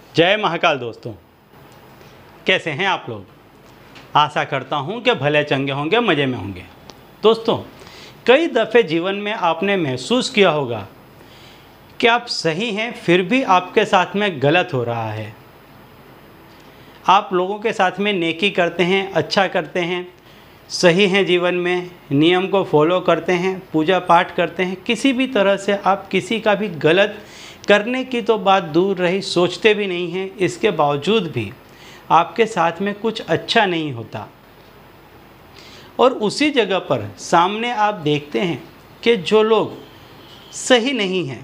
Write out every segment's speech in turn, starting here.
जय महाकाल दोस्तों, कैसे हैं आप लोग। आशा करता हूं कि भले चंगे होंगे, मज़े में होंगे। दोस्तों, कई दफ़े जीवन में आपने महसूस किया होगा कि आप सही हैं फिर भी आपके साथ में गलत हो रहा है। आप लोगों के साथ में नेकी करते हैं, अच्छा करते हैं, सही हैं जीवन में, नियम को फॉलो करते हैं, पूजा पाठ करते हैं, किसी भी तरह से आप किसी का भी गलत करने की तो बात दूर रही, सोचते भी नहीं हैं। इसके बावजूद भी आपके साथ में कुछ अच्छा नहीं होता और उसी जगह पर सामने आप देखते हैं कि जो लोग सही नहीं हैं,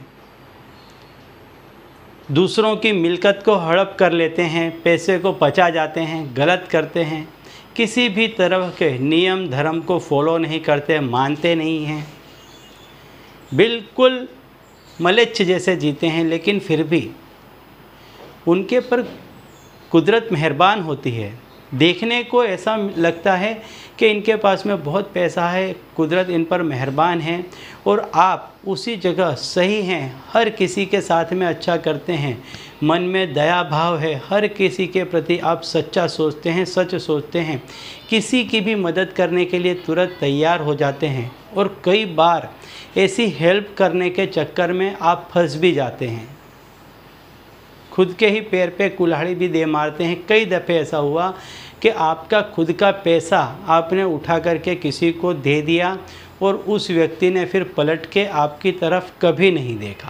दूसरों की मिल्कियत को हड़प कर लेते हैं, पैसे को पचा जाते हैं, गलत करते हैं, किसी भी तरह के नियम धर्म को फॉलो नहीं करते, मानते नहीं हैं, बिल्कुल मलेच्छ जैसे जीते हैं, लेकिन फिर भी उनके पर कुदरत मेहरबान होती है। देखने को ऐसा लगता है कि इनके पास में बहुत पैसा है, कुदरत इन पर मेहरबान है, और आप उसी जगह सही हैं, हर किसी के साथ में अच्छा करते हैं, मन में दया भाव है, हर किसी के प्रति आप सच्चा सोचते हैं, सच सोचते हैं, किसी की भी मदद करने के लिए तुरंत तैयार हो जाते हैं, और कई बार ऐसी हेल्प करने के चक्कर में आप फंस भी जाते हैं, खुद के ही पैर पे कुल्हाड़ी भी दे मारते हैं। कई दफ़े ऐसा हुआ कि आपका खुद का पैसा आपने उठा करके किसी को दे दिया और उस व्यक्ति ने फिर पलट के आपकी तरफ कभी नहीं देखा।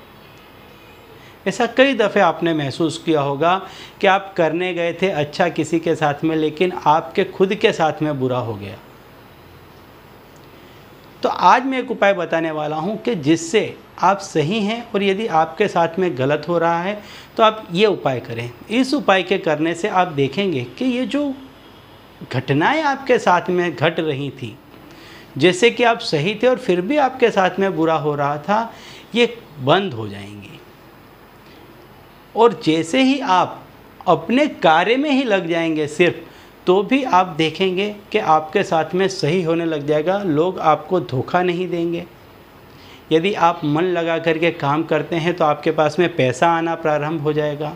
ऐसा कई दफ़े आपने महसूस किया होगा कि आप करने गए थे अच्छा किसी के साथ में, लेकिन आपके खुद के साथ में बुरा हो गया। तो आज मैं एक उपाय बताने वाला हूं कि जिससे आप सही हैं और यदि आपके साथ में गलत हो रहा है तो आप ये उपाय करें। इस उपाय के करने से आप देखेंगे कि ये जो घटनाएं आपके साथ में घट रही थी, जैसे कि आप सही थे और फिर भी आपके साथ में बुरा हो रहा था, ये बंद हो जाएंगी। और जैसे ही आप अपने कार्य में ही लग जाएंगे सिर्फ, तो भी आप देखेंगे कि आपके साथ में सही होने लग जाएगा। लोग आपको धोखा नहीं देंगे। यदि आप मन लगा करके काम करते हैं तो आपके पास में पैसा आना प्रारंभ हो जाएगा।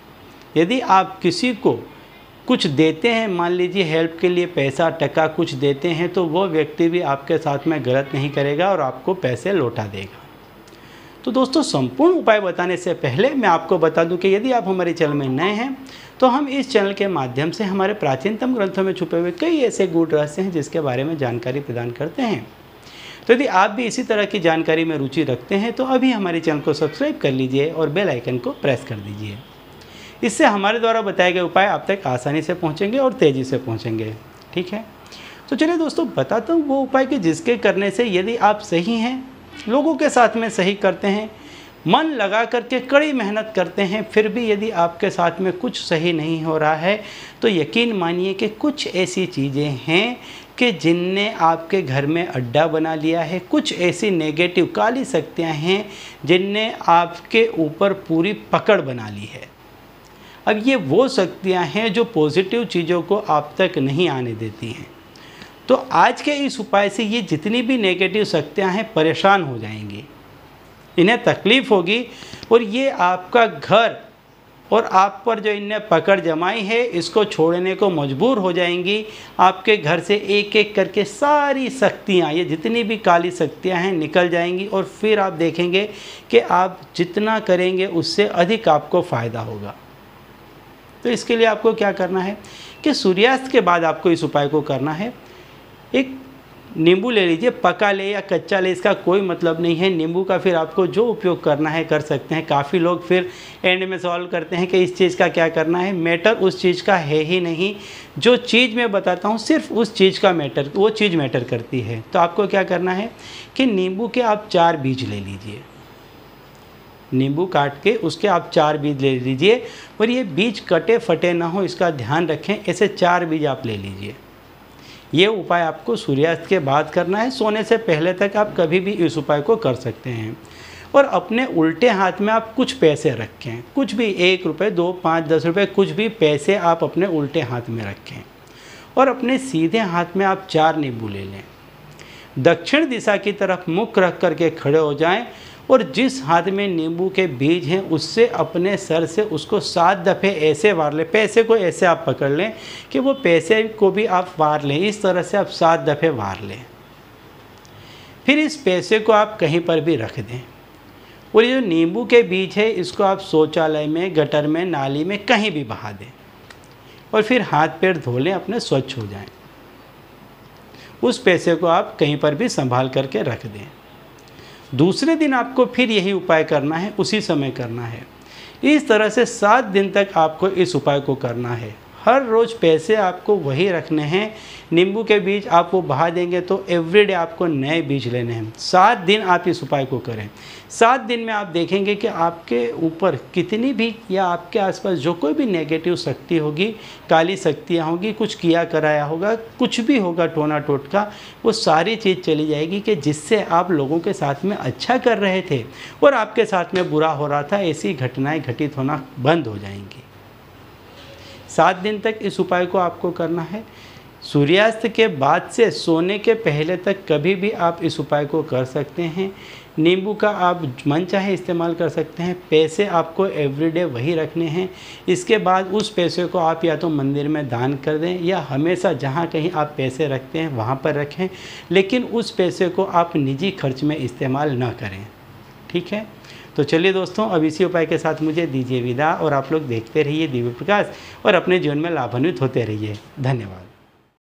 यदि आप किसी को कुछ देते हैं, मान लीजिए हेल्प के लिए पैसा टका कुछ देते हैं, तो वो व्यक्ति भी आपके साथ में गलत नहीं करेगा और आपको पैसे लौटा देगा। तो दोस्तों, संपूर्ण उपाय बताने से पहले मैं आपको बता दूं कि यदि आप हमारे चैनल में नए हैं तो हम इस चैनल के माध्यम से हमारे प्राचीनतम ग्रंथों में छुपे हुए कई ऐसे गूढ़ रहस्य हैं जिसके बारे में जानकारी प्रदान करते हैं। तो यदि आप भी इसी तरह की जानकारी में रुचि रखते हैं तो अभी हमारे चैनल को सब्सक्राइब कर लीजिए और बेल आइकन को प्रेस कर दीजिए। इससे हमारे द्वारा बताए गए उपाय आप तक आसानी से पहुँचेंगे और तेज़ी से पहुँचेंगे। ठीक है, तो चलिए दोस्तों, बताता हूँ वो उपाय कि जिसके करने से यदि आप सही हैं, लोगों के साथ में सही करते हैं, मन लगा करके कड़ी मेहनत करते हैं, फिर भी यदि आपके साथ में कुछ सही नहीं हो रहा है, तो यकीन मानिए कि कुछ ऐसी चीज़ें हैं कि जिनने आपके घर में अड्डा बना लिया है। कुछ ऐसी नेगेटिव काली शक्तियाँ हैं जिनने आपके ऊपर पूरी पकड़ बना ली है। अब ये वो शक्तियाँ हैं जो पॉजिटिव चीज़ों को आप तक नहीं आने देती हैं। तो आज के इस उपाय से ये जितनी भी नेगेटिव शक्तियाँ हैं परेशान हो जाएंगी, इन्हें तकलीफ़ होगी, और ये आपका घर और आप पर जो इनने पकड़ जमाई है इसको छोड़ने को मजबूर हो जाएंगी। आपके घर से एक एक करके सारी शक्तियाँ, ये जितनी भी काली शक्तियाँ हैं, निकल जाएंगी, और फिर आप देखेंगे कि आप जितना करेंगे उससे अधिक आपको फ़ायदा होगा। तो इसके लिए आपको क्या करना है कि सूर्यास्त के बाद आपको इस उपाय को करना है। एक नींबू ले लीजिए, पका ले या कच्चा ले, इसका कोई मतलब नहीं है। नींबू का फिर आपको जो उपयोग करना है कर सकते हैं। काफ़ी लोग फिर एंड में सवाल करते हैं कि इस चीज़ का क्या करना है। मैटर उस चीज़ का है ही नहीं। जो चीज़ मैं बताता हूँ सिर्फ उस चीज़ का मैटर, वो चीज़ मैटर करती है। तो आपको क्या करना है कि नींबू के आप 4 बीज ले लीजिए, नींबू काट के उसके आप 4 बीज ले लीजिए, और ये बीज कटे फटे ना हो इसका ध्यान रखें। ऐसे 4 बीज आप ले लीजिए। ये उपाय आपको सूर्यास्त के बाद करना है। सोने से पहले तक आप कभी भी इस उपाय को कर सकते हैं। और अपने उल्टे हाथ में आप कुछ पैसे रखें, कुछ भी, 1 रुपये, 2, 5, 10 रुपये, कुछ भी पैसे आप अपने उल्टे हाथ में रखें, और अपने सीधे हाथ में आप 4 नींबू ले लें। दक्षिण दिशा की तरफ मुख रख करके खड़े हो जाएं और जिस हाथ में नींबू के बीज हैं उससे अपने सर से उसको 7 दफ़े ऐसे वार लें। पैसे को ऐसे आप पकड़ लें कि वो पैसे को भी आप वार लें, इस तरह से आप 7 दफ़े वार लें। फिर इस पैसे को आप कहीं पर भी रख दें और ये जो नींबू के बीज है इसको आप शौचालय में, गटर में, नाली में कहीं भी बहा दें और फिर हाथ पैर धो लें, अपने स्वच्छ हो जाएं। उस पैसे को आप कहीं पर भी संभाल करके रख दें। दूसरे दिन आपको फिर यही उपाय करना है, उसी समय करना है। इस तरह से 7 दिन तक आपको इस उपाय को करना है। हर रोज़ पैसे आपको वही रखने हैं, नींबू के बीज आप वो बहा देंगे तो एवरीडे आपको नए बीज लेने हैं। 7 दिन आप इस उपाय को करें। 7 दिन में आप देखेंगे कि आपके ऊपर कितनी भी या आपके आसपास जो कोई भी नेगेटिव शक्ति होगी, काली शक्तियाँ होगी, कुछ किया कराया होगा, कुछ भी होगा टोना टोटका, वो सारी चीज़ चली जाएगी कि जिससे आप लोगों के साथ में अच्छा कर रहे थे और आपके साथ में बुरा हो रहा था, ऐसी घटनाएँ घटित होना बंद हो जाएंगी। 7 दिन तक इस उपाय को आपको करना है। सूर्यास्त के बाद से सोने के पहले तक कभी भी आप इस उपाय को कर सकते हैं। नींबू का आप मन चाहे इस्तेमाल कर सकते हैं। पैसे आपको एवरीडे वही रखने हैं। इसके बाद उस पैसे को आप या तो मंदिर में दान कर दें या हमेशा जहाँ कहीं आप पैसे रखते हैं वहाँ पर रखें, लेकिन उस पैसे को आप निजी खर्च में इस्तेमाल ना करें। ठीक है, तो चलिए दोस्तों, अब इसी उपाय के साथ मुझे दीजिए विदा और आप लोग देखते रहिए दिव्य प्रकाश और अपने जीवन में लाभान्वित होते रहिए। धन्यवाद।